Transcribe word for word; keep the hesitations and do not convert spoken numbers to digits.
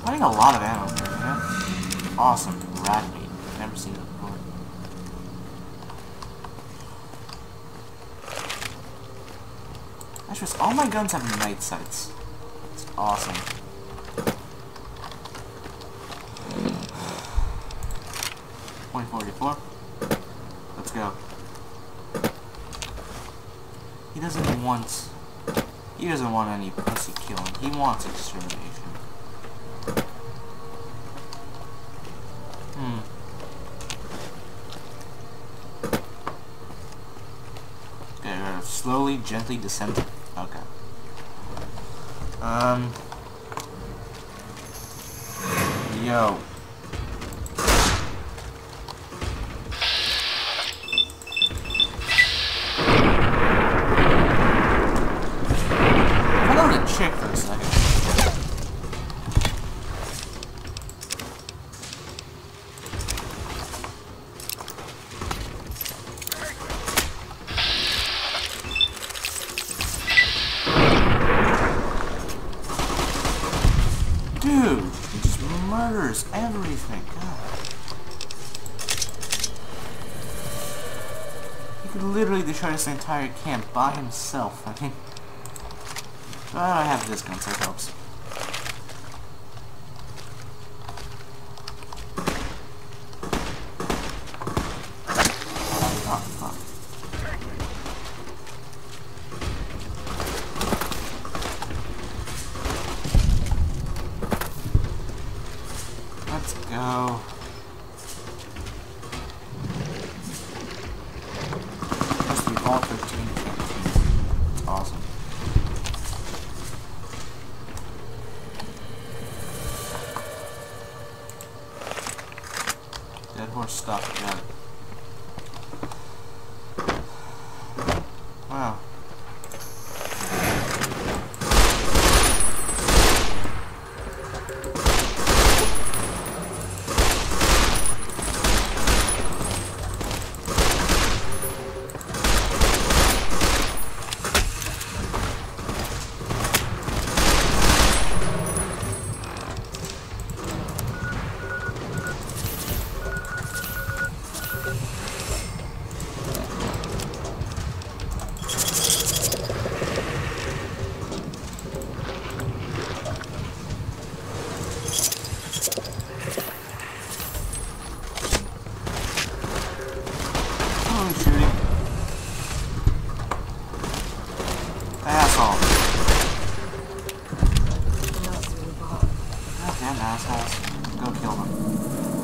finding a lot of ammo here, you know? Awesome. Rat meat. Never seen it before. That's just all my guns have night sights. It's awesome. point forty-four. Let's go. He doesn't want... He doesn't want any pussy killing. He wants extermination. Hmm. Okay, we're gonna slowly, gently descend. Okay. Um. Yo. Hold on a chick for a second. Dude, he just murders everything. God. He could literally destroy this entire camp by himself. I mean, but I have this gun, so it helps. Oh, fuck. Let's go. Must be all thirteen canteen. It's awesome. Dead horse stuff, got it. Wow. Assholes. Go kill them.